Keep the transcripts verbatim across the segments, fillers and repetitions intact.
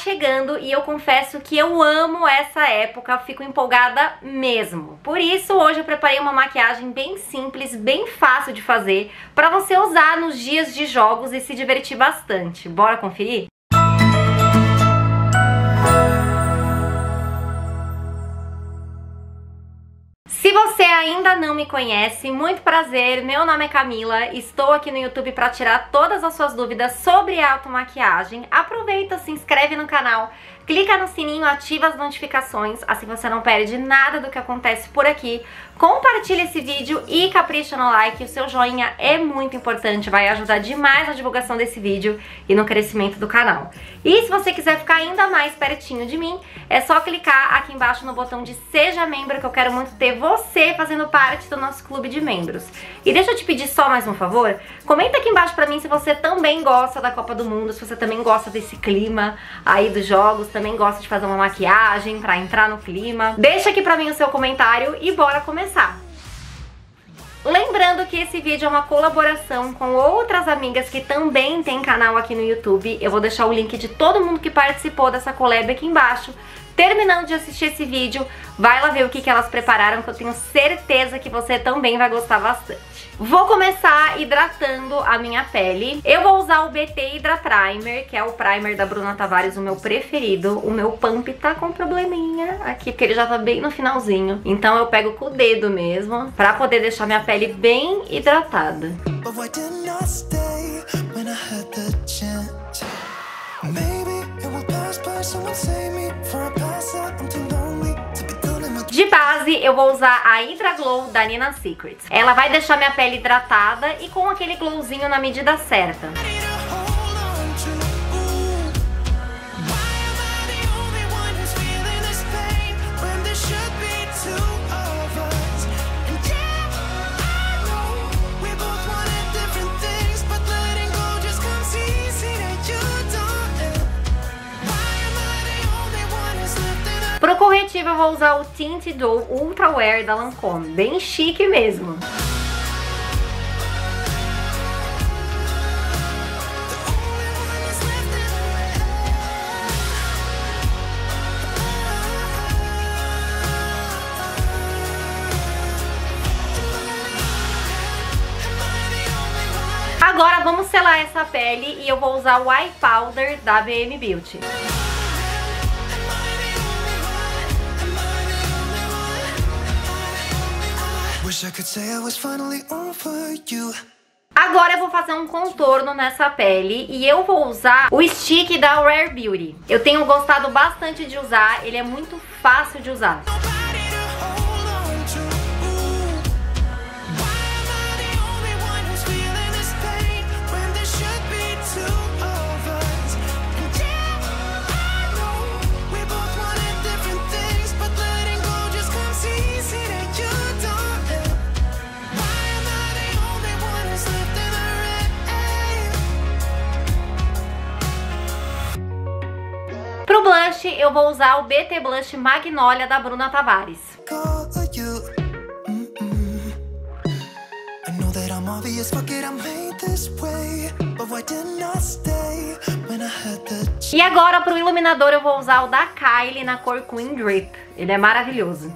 chegando e eu confesso que eu amo essa época, eu fico empolgada mesmo. Por isso, hoje eu preparei uma maquiagem bem simples, bem fácil de fazer, pra você usar nos dias de jogos e se divertir bastante. Bora conferir? Se você ainda não me conhece, muito prazer, meu nome é Camila, estou aqui no YouTube para tirar todas as suas dúvidas sobre automaquiagem. Aproveita, se inscreve no canal, clica no sininho, ativa as notificações, assim você não perde nada do que acontece por aqui. Compartilha esse vídeo e capricha no like, o seu joinha é muito importante, vai ajudar demais na divulgação desse vídeo e no crescimento do canal. E se você quiser ficar ainda mais pertinho de mim, é só clicar aqui embaixo no botão de Seja Membro, que eu quero muito ter você fazendo parte do nosso clube de membros. E deixa eu te pedir só mais um favor, comenta aqui embaixo pra mim se você também gosta da Copa do Mundo, se você também gosta desse clima aí dos jogos, também gosta de fazer uma maquiagem pra entrar no clima. Deixa aqui pra mim o seu comentário e bora começar. Lembrando que esse vídeo é uma colaboração com outras amigas que também tem canal aqui no YouTube. Eu vou deixar o link de todo mundo que participou dessa collab aqui embaixo. Terminando de assistir esse vídeo, vai lá ver o que, que elas prepararam, que eu tenho certeza que você também vai gostar bastante. Vou começar hidratando a minha pele. Eu vou usar o B T Hydra Primer, que é o primer da Bruna Tavares, o meu preferido. O meu pump tá com probleminha aqui, porque ele já tá bem no finalzinho. Então eu pego com o dedo mesmo, pra poder deixar minha pele bem hidratada. De base, eu vou usar a Hydra Glow da Nina Secrets. Ela vai deixar minha pele hidratada e com aquele glowzinho na medida certa. Pro corretivo eu vou usar o Tint Dough Ultra Wear da Lancôme, bem chique mesmo. Agora vamos selar essa pele e eu vou usar o Eye Powder da B M Beauty. Agora eu vou fazer um contorno nessa pele e eu vou usar o stick da Rare Beauty. Eu tenho gostado bastante de usar, ele é muito fácil de usar. Pro blush, eu vou usar o B T Blush Magnolia da Bruna Tavares. E agora pro iluminador eu vou usar o da Kylie na cor Queen Drip. Ele é maravilhoso.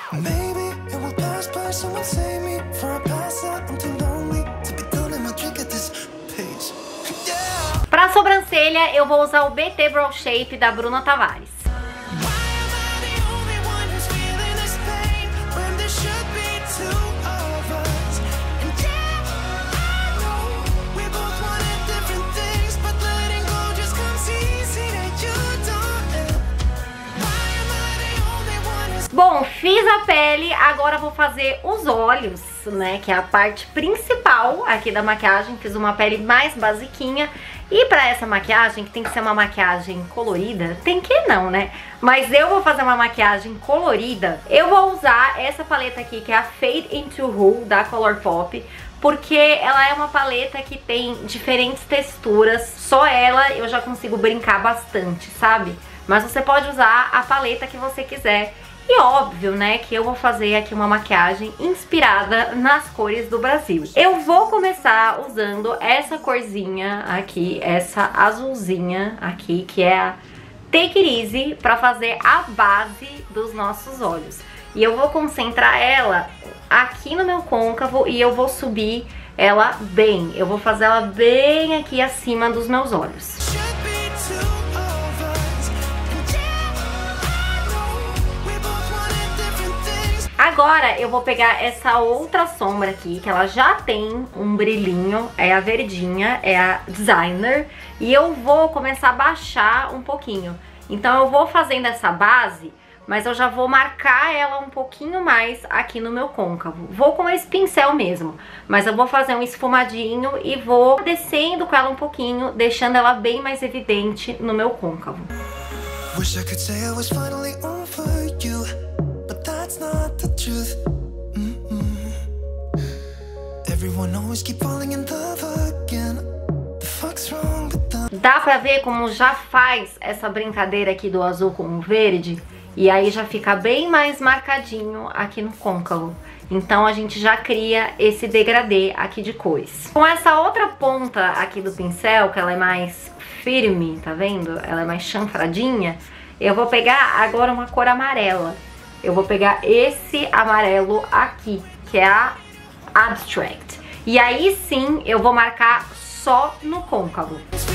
Pra sobrancelha, eu vou usar o B T Brow Shape da Bruna Tavares. Bom, fiz a pele, agora vou fazer os olhos, né, que é a parte principal aqui da maquiagem. Fiz uma pele mais basiquinha. E pra essa maquiagem, que tem que ser uma maquiagem colorida, tem que não, né? Mas eu vou fazer uma maquiagem colorida. Eu vou usar essa paleta aqui, que é a Fade Into Who, da Colourpop, porque ela é uma paleta que tem diferentes texturas. Só ela eu já consigo brincar bastante, sabe? Mas você pode usar a paleta que você quiser. E óbvio, né, que eu vou fazer aqui uma maquiagem inspirada nas cores do Brasil. Eu vou começar usando essa corzinha aqui, essa azulzinha aqui, que é a Take It Easy pra fazer a base dos nossos olhos. E eu vou concentrar ela aqui no meu côncavo e eu vou subir ela bem. Eu vou fazer ela bem aqui acima dos meus olhos. Agora eu vou pegar essa outra sombra aqui, que ela já tem um brilhinho, é a verdinha, é a Designer, e eu vou começar a baixar um pouquinho. Então eu vou fazendo essa base, mas eu já vou marcar ela um pouquinho mais aqui no meu côncavo. Vou com esse pincel mesmo, mas eu vou fazer um esfumadinho e vou descendo com ela um pouquinho, deixando ela bem mais evidente no meu côncavo. Wish I could say I was finally over you, but that's not the truth. Mm-mm. Everyone always keep falling in love again. The fuck's wrong with them? Dá pra ver como já faz essa brincadeira aqui do azul com o verde? E aí já fica bem mais marcadinho aqui no côncavo. Então a gente já cria esse degradê aqui de cores. Com essa outra ponta aqui do pincel, que ela é mais firme, tá vendo? Ela é mais chanfradinha. Eu vou pegar agora uma cor amarela. Eu vou pegar esse amarelo aqui, que é a Abstract. E aí sim eu vou marcar só no côncavo.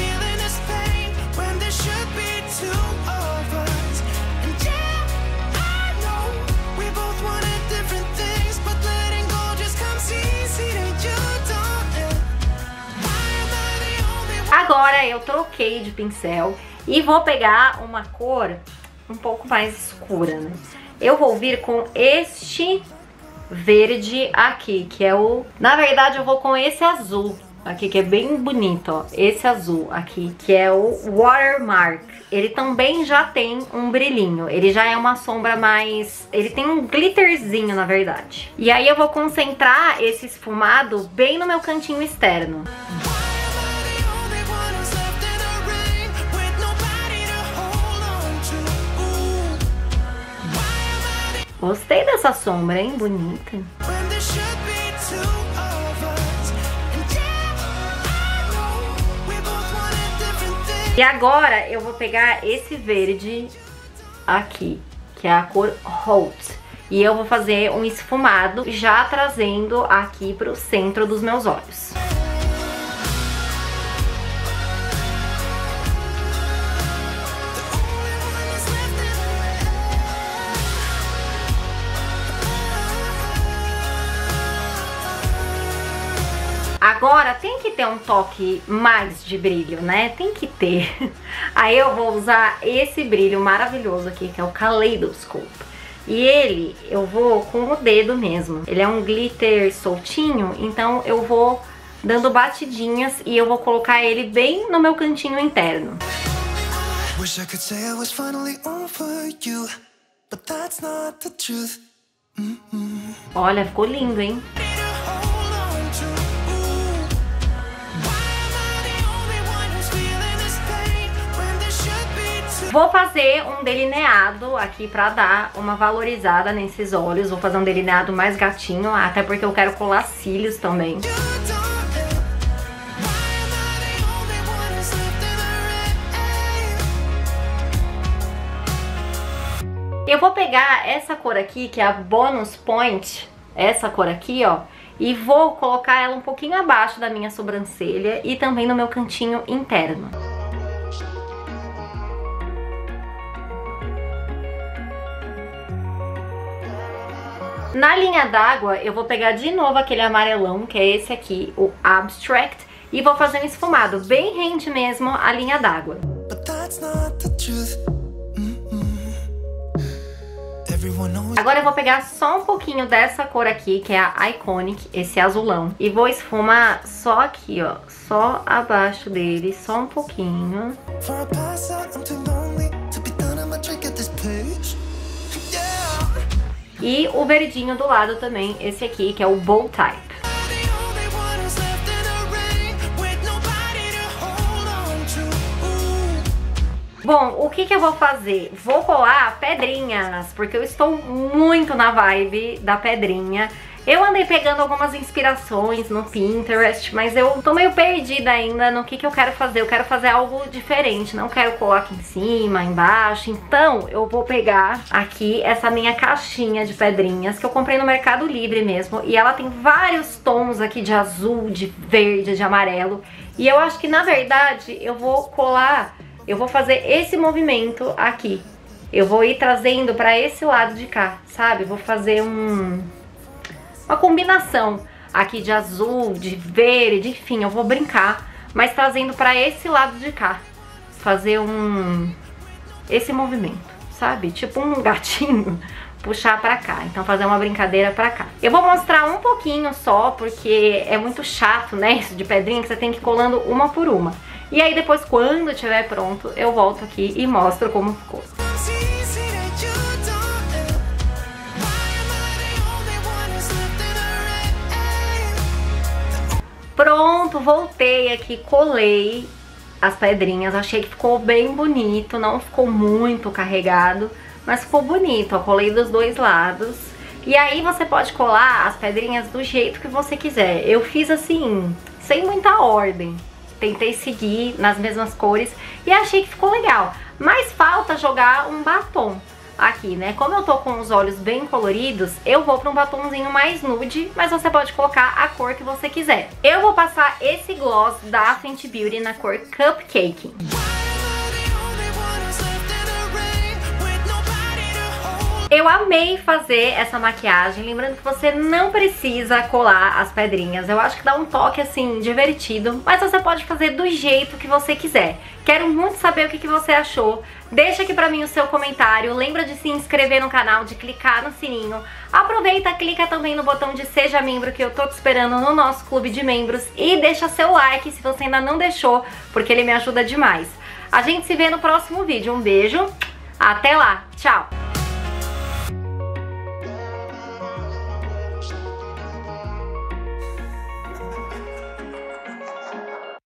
Agora eu troquei de pincel e vou pegar uma cor um pouco mais escura, né? Eu vou vir com este verde aqui, que é o... Na verdade eu vou com esse azul aqui, que é bem bonito, ó. Esse azul aqui, que é o Watermark. Ele também já tem um brilhinho. Ele já é uma sombra mais... Ele tem um glitterzinho, na verdade. E aí eu vou concentrar esse esfumado bem no meu cantinho externo. Gostei dessa sombra, hein? Bonita. E agora eu vou pegar esse verde aqui, que é a cor Hot. E eu vou fazer um esfumado já trazendo aqui pro centro dos meus olhos. Agora tem que ter um toque mais de brilho, né? Tem que ter. Aí eu vou usar esse brilho maravilhoso aqui, que é o Kaleidoscope. E ele, eu vou com o dedo mesmo. Ele é um glitter soltinho, então eu vou dando batidinhas e eu vou colocar ele bem no meu cantinho interno. Olha, ficou lindo, hein? Vou fazer um delineado aqui pra dar uma valorizada nesses olhos. Vou fazer um delineado mais gatinho, até porque eu quero colar cílios também. Eu vou pegar essa cor aqui, que é a Bonus Point, essa cor aqui, ó, e vou colocar ela um pouquinho abaixo da minha sobrancelha e também no meu cantinho interno. Na linha d'água, eu vou pegar de novo aquele amarelão, que é esse aqui, o Abstract, e vou fazer um esfumado, bem rente mesmo a linha d'água. Agora eu vou pegar só um pouquinho dessa cor aqui, que é a Iconic, esse azulão, e vou esfumar só aqui, ó, só abaixo dele, só um pouquinho. E o verdinho do lado também, esse aqui, que é o Bold Type. Bom, o que que eu vou fazer? Vou colar pedrinhas, porque eu estou muito na vibe da pedrinha. Eu andei pegando algumas inspirações no Pinterest, mas eu tô meio perdida ainda no que que eu quero fazer. Eu quero fazer algo diferente, não quero colar aqui em cima, embaixo. Então eu vou pegar aqui essa minha caixinha de pedrinhas que eu comprei no Mercado Livre mesmo. E ela tem vários tons aqui de azul, de verde, de amarelo. E eu acho que na verdade eu vou colar, eu vou fazer esse movimento aqui. Eu vou ir trazendo pra esse lado de cá, sabe? Vou fazer um... uma combinação aqui de azul, de verde, enfim, eu vou brincar, mas trazendo pra esse lado de cá. Fazer um... esse movimento, sabe? Tipo um gatinho, puxar pra cá. Então fazer uma brincadeira pra cá. Eu vou mostrar um pouquinho só, porque é muito chato, né? Isso de pedrinha, que você tem que ir colando uma por uma. E aí depois, quando estiver pronto, eu volto aqui e mostro como ficou. Pronto, voltei aqui, colei as pedrinhas, achei que ficou bem bonito, não ficou muito carregado, mas ficou bonito, ó, colei dos dois lados. E aí você pode colar as pedrinhas do jeito que você quiser. Eu fiz assim, sem muita ordem, tentei seguir nas mesmas cores e achei que ficou legal. Mas falta jogar um batom aqui, né? Como eu tô com os olhos bem coloridos, eu vou pra um batomzinho mais nude, mas você pode colocar a cor que você quiser. Eu vou passar esse gloss da Fenty Beauty na cor Cupcake. Eu amei fazer essa maquiagem, lembrando que você não precisa colar as pedrinhas. Eu acho que dá um toque assim divertido, mas você pode fazer do jeito que você quiser. Quero muito saber o que que você achou. Deixa aqui pra mim o seu comentário. Lembra de se inscrever no canal, de clicar no sininho. Aproveita, clica também no botão de seja membro, que eu tô te esperando no nosso clube de membros. E deixa seu like se você ainda não deixou, porque ele me ajuda demais. A gente se vê no próximo vídeo. Um beijo, até lá, tchau!